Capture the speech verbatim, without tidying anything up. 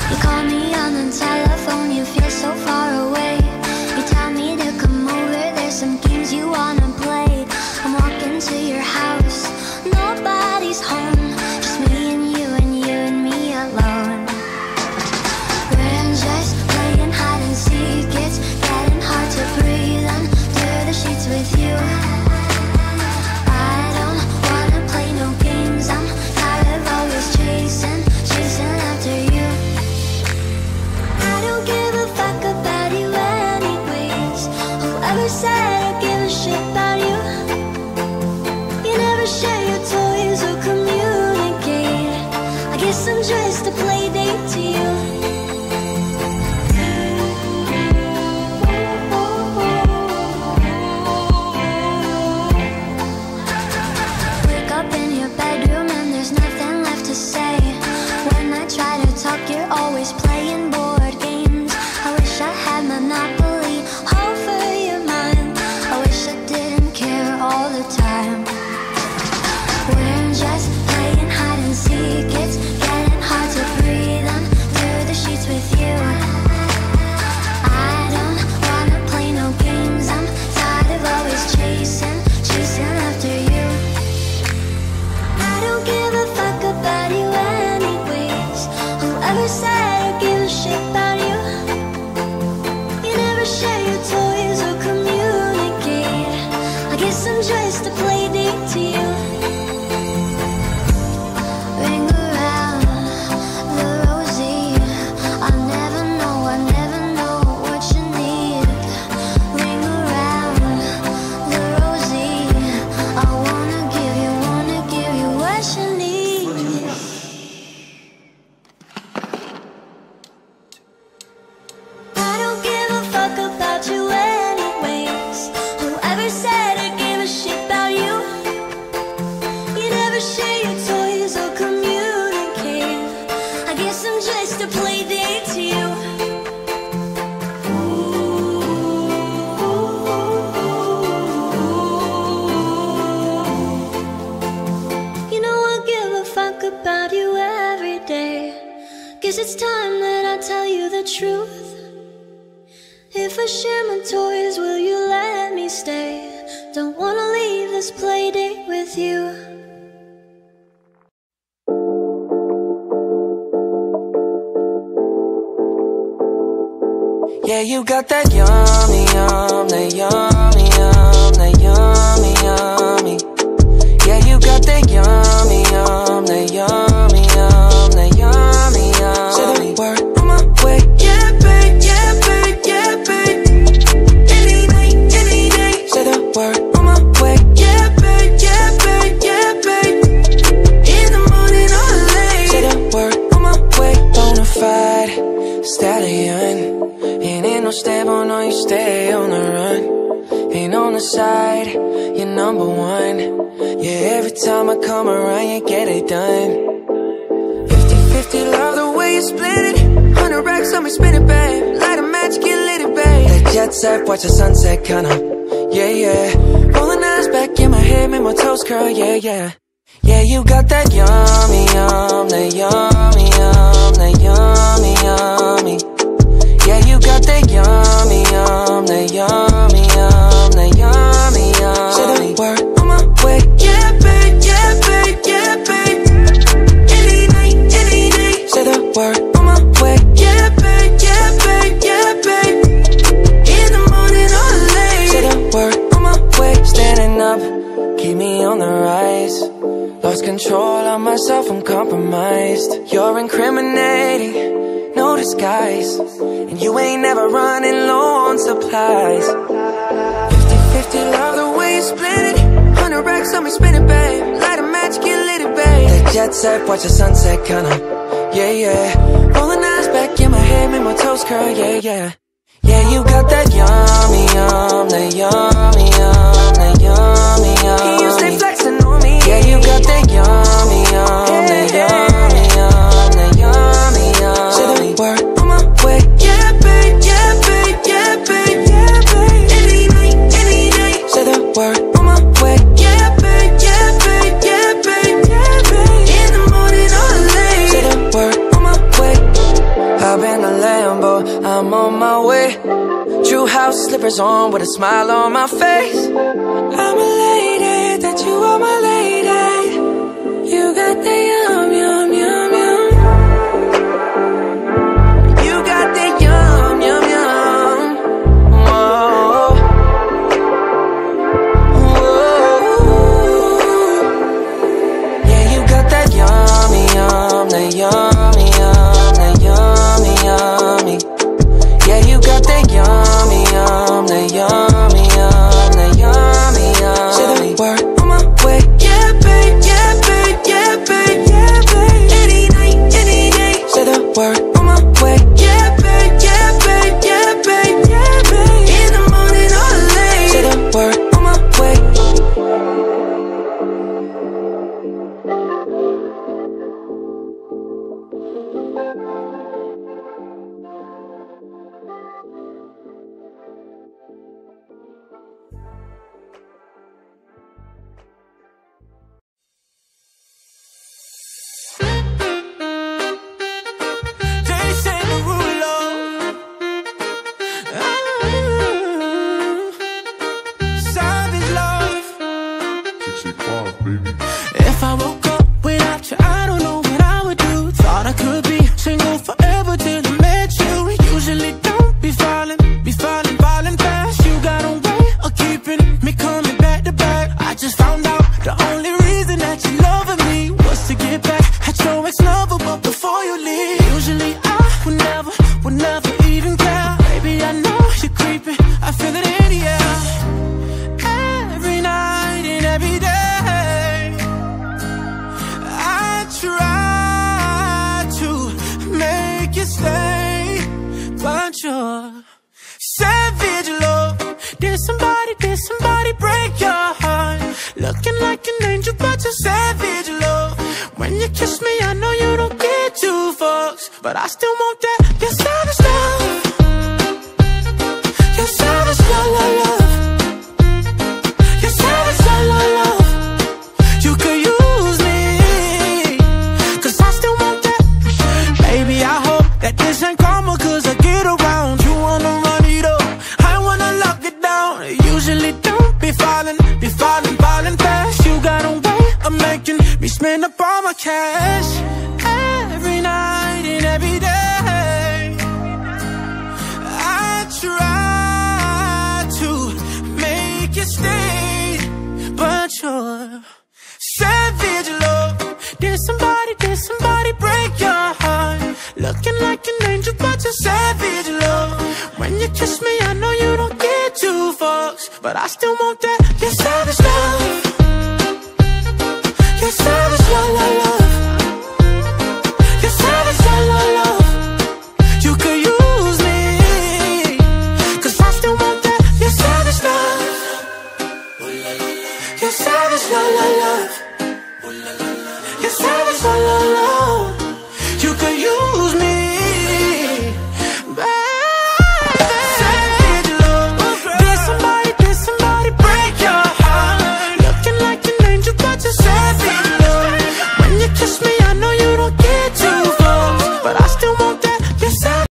You call me on the telephone, you feel so far away. You tell me to come over, there's some games you wanna play. I'm walking to your house, nobody's home, just me and you and you and me alone. We're just playing hide and seek, it's getting hard to breathe under the sheets with you. I don't wanna play no games, I'm tired of always chasing, chasing after you. I don't give a fuck about you anyways. Whoever said I give a shit about you? You never share your toys or communicate. I guess I'm just a play date to you. Wake up in your bedroom and there's nothing left to say. When I try to talk, you're always playing board games. I wish I had Monopoly over your mind. I wish I didn't care all the time. We're just playing hide and seek, it's getting hard to breathe under the sheets with you. I don't wanna play no games, I'm tired of always chasing, chasing after you. I don't give a fuck about you anyways. Whoever said I give a shit about you? You never share your toys or communicate. I guess I'm just a play date to you. Ring around the rosy, I never know, I never know what you need. Ring around the rosy, I wanna give you, wanna give you what you need. I don't give a fuck about you anyways. Whoever said I give a shit about you? You never share your toys or communicate. I guess I'm just a play date to you. You know I give a fuck about you every day. Guess it's time that I tell you the truth. If I share my toys, will you let me stay? Don't wanna leave this play date with you. Yeah, you got that yummy, yum, that yummy, yum, that yummy, yummy. Yeah, you got that yummy, yum, that yummy, yum, that yummy, yummy. Say the word on my way. Yeah, babe, yeah, babe, yeah, babe. Any night, any day. Say the word on my way. Yeah, babe, yeah, babe, yeah, babe. In the morning or late. Say the word on my way. Bonafide stallion. Ain't in no stable, no, you stay on the run. Ain't on the side, you're number one. Yeah, every time I come around, you get it done. Fifty fifty, love the way you split it. Hundred racks on me, spin it, babe. Light a match, get lit, it, babe. That jet set, watch the sunset, kinda. Yeah, yeah. Rolling eyes back in my head, make my toes curl, yeah, yeah. Yeah, you got that yummy, yum, that yummy, yum, that yummy, yummy. Yeah, you got that yummy, yum, that yummy, yum, that yummy, yum. Say the word on my way. Yeah, babe, yeah, babe, yeah, babe. Any night, any day. Say the word on my way. Yeah, babe, yeah, babe, yeah, babe. In the morning or late. Say the word on my way. Standing up, keep me on the rise. Lost control of myself, I'm compromised. You're incriminating, no disguise. And you ain't never running low on supplies. Fifty fifty, love the way you split it. Hundred racks on me, spin it, babe. Light a match, get lit, it, babe. That jet set, watch the sunset, kinda. Yeah, yeah. Rolling eyes back in my head, make my toes curl, yeah, yeah. Yeah, you got that yummy, yum, that yummy, yum, that yummy, yum. Can you stay flexing on me? Yeah, you got that yummy, yum, that yummy, yum, that yummy, yum. Say the word on my way. Yeah, babe, yeah, babe, yeah, babe, yeah, babe. Any night, any day. Say the word on my way. Yeah, babe, yeah, babe, yeah, babe, yeah, babe. In the morning or late. Say the word on my way. I I'm on my way. True house slippers on with a smile on my face. I'm elated that you are my lady. You got the yum, yum, yum, yum. You got the yum, yum, yum. Whoa. Whoa. Yeah, you got that yummy, yum, that yummy, yum, that yummy, yummy. Yeah, you got that yummy, yum, that yummy, yum, that yummy, yum. Say the word on my way. Yeah, babe, yeah, babe, yeah, babe, yeah, babe. Any night, any day. Say the word on my way. Yeah, babe, yeah, babe, yeah, babe, yeah, babe. In the morning or late. Say the word on my way. Jason Derulo. Ah, Savage love. sixty-five, baby. If I woke up without you, I don't know what I would do. Thought I could be single forever till I met you. Usually don't be falling, be falling, falling fast. You got a way of keeping me coming back to back. I just found out the only reason that you loving me was to get back at your ex-lover, but before you leave, usually I would never, would never even care. Baby, I know you're creeping, I feel it in the air. Every night and every day, I try to make you stay, but you're savage love. Did somebody, did somebody break your heart? Looking like an angel, but you're savage love. When you kiss me, I know you don't get two fucks, but I still want that. Your savage love, your savage love, love, love. Your savage love, love, love. You could use me, cause I still want that. Baby, I hope that this ain't karma, cause I get around. You wanna run it up, I wanna lock it down. Usually don't be falling, be falling, falling fast. You got a way of making me spend up all my cash. Every night and every day, I try to make you stay, but you're savage love. Did somebody, did somebody break your heart? Looking like an angel, but you're savage love. When you kiss me, I know you don't get two fucks, but I still want that. Your savage love, your savage love, love, love.